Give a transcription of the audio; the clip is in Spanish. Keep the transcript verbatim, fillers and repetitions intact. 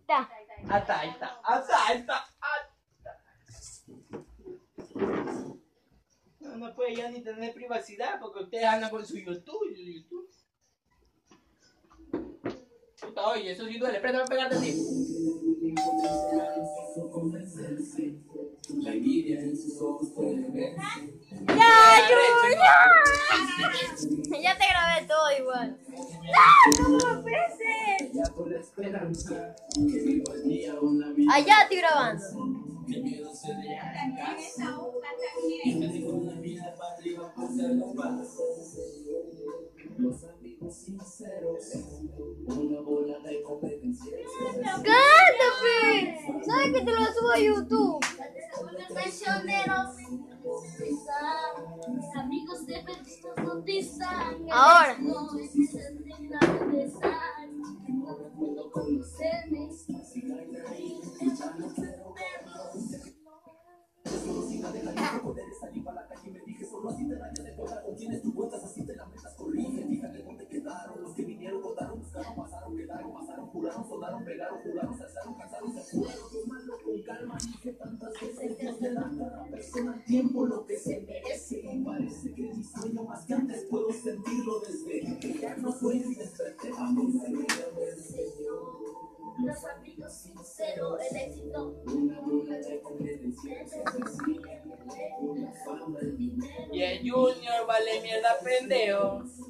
está. Hasta ahí está, hasta ahí está. No, no puede ya ni tener privacidad porque ustedes andan con su YouTube. Su YouTube. Puta, oye, eso sí duele. Préstame a pegarte a ti. ¡Ya, Junior! Ya te grabé todo igual. ¡No! ¡No puede ser! Ah, ya estoy grabando. ¡Cántame! ¿Sabes que te lo subo a YouTube? Ahora. Tiempo lo que se merece y parece que mi sueño más que antes puedo sentirlo desde que ya no fue y desperté a los amigos sinceros, el éxito, una bola de competencia, Y el Junior vale mierda pendejo.